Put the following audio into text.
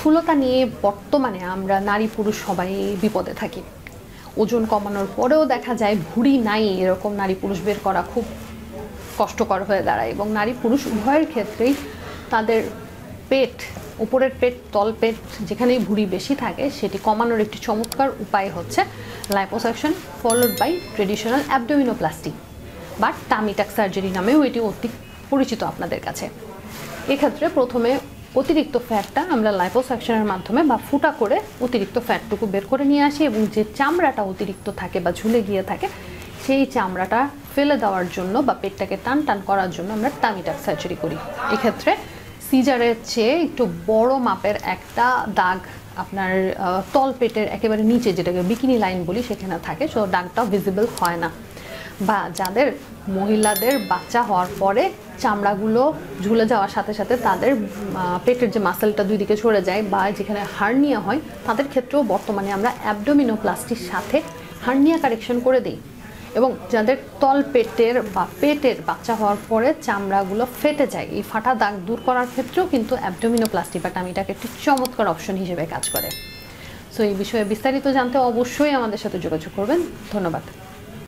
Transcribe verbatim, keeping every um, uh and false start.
স্থূলতা নিয়ে বর্তমানে আমরা নারী পুরুষ সবাই বিপদে থাকি। ওজন কমানোর পরেও দেখা যায় ভুঁড়ি নাই এরকম নারী পুরুষ বের করা খুব কষ্টকর হয়ে দাঁড়ায়, এবং নারী পুরুষ উভয়ের ক্ষেত্রেই তাদের পেট, উপরের পেট, তল পেট যেখানেই ভুঁড়ি বেশি থাকে সেটি কমানোর একটি চমৎকার উপায় হচ্ছে liposuction followed by traditional abdominoplasty বা টামি টাক সার্জারি নামেও এটি অতি পরিচিত আপনাদের কাছে। এক্ষেত্রে প্রথমে অতিরিক্ত ফ্যাটটা আমরা লাইপোসাকশনের মাধ্যমে বা ফুটা করে অতিরিক্ত ফ্যাটটুকু বের করে নিয়ে আসি, এবং যে চামড়াটা অতিরিক্ত থাকে বা ঝুলে গিয়ে থাকে সেই চামড়াটা ফেলে দেওয়ার জন্য বা পেটটাকে টান টান করার জন্য আমরা টামি টাক সার্জারি করি। এক্ষেত্রে সিজারের চেয়ে একটু বড় মাপের একটা দাগ আপনার তল পেটের একেবারে নিচে, যেটাকে বিকিনি লাইন বলি, সেখানে থাকে, সো দাগটা ভিজিবল হয় না। বা যাদের মহিলাদের বাচ্চা হওয়ার পরে চামড়াগুলো ঝুলে যাওয়ার সাথে সাথে তাদের পেটের যে মাসেলটা দুই দিকে সরে যায় বা যেখানে হার্নিয়া হয়, তাদের ক্ষেত্রেও বর্তমানে আমরা অ্যাবডোমিনোপ্লাস্টির সাথে হার্নিয়া কারেকশন করে দিই। এবং যাদের তল পেটের বা পেটের বাচ্চা হওয়ার পরে চামড়াগুলো ফেটে যায়, এই ফাটা দাগ দূর করার ক্ষেত্রেও কিন্তু অ্যাবডোমিনোপ্লাস্টি বা টামিটাকে একটি চমৎকার অপশন হিসেবে কাজ করে। সো এই বিষয়ে বিস্তারিত জানতে অবশ্যই আমাদের সাথে যোগাযোগ করবেন। ধন্যবাদ।